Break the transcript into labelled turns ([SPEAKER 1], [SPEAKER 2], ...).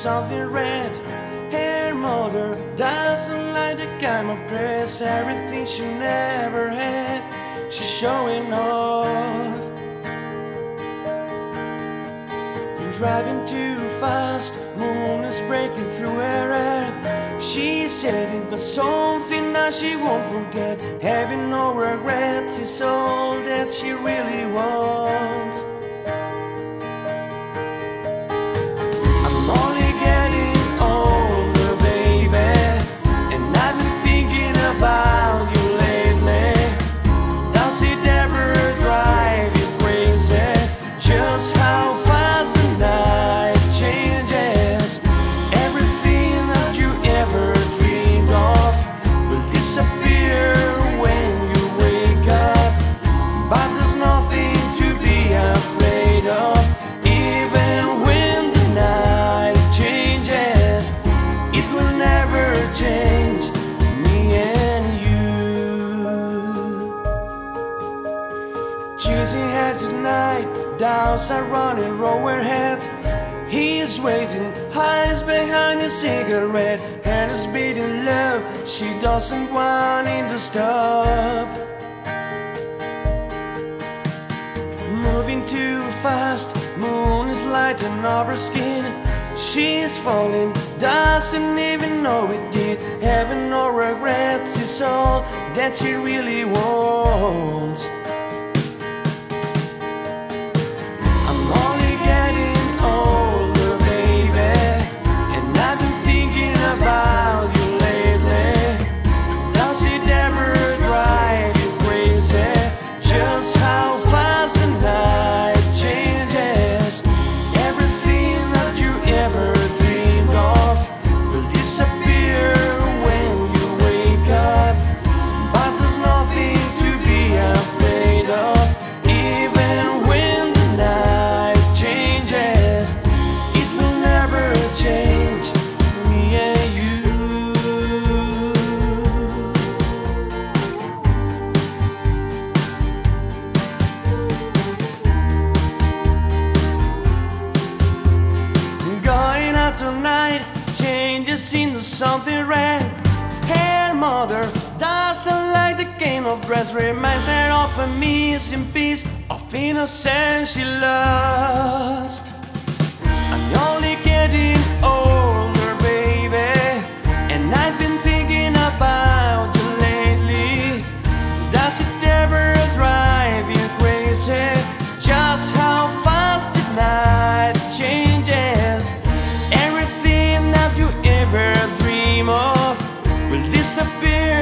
[SPEAKER 1] something red. Her mother doesn't like the kind of dress, everything she never had, she's showing off. Been driving too fast, moon is breaking through her hair. She said it was something that she won't forget. Having no regrets is all that she really wants. I'm only getting older, baby, and I've been thinking about you lately. Does it ever drive you crazy just how fast the night changes? Everything that you ever dreamed of will disappear when you wake up, but there's nothing to be afraid of. Even when the night changes, it will never change me and you. Chasing her tonight, doubts are running overhead. He's waiting, eyes behind his cigarette, and is beating low. She doesn't want him to stop. Moving too fast, moon is lighting up her skin. She's falling, doesn't even know it did. Having no regrets is all that she really wants. I'm only getting older, baby, and I've been thinking about you lately. Does it ever drive you crazy just how fast the night changes? Everything that you ever dreamed of will disappear when you wake up, but there's nothing to be afraid of. Even when the night changes, it will never change me and you. Going out tonight changes into something red. Her mother doesn't like the game of dress, reminds her of a missing piece of innocence she lost. I'm only getting older, baby, and I've been thinking about you lately. Does it ever drive you crazy just how fast the night changes? Everything that you ever dream of will disappear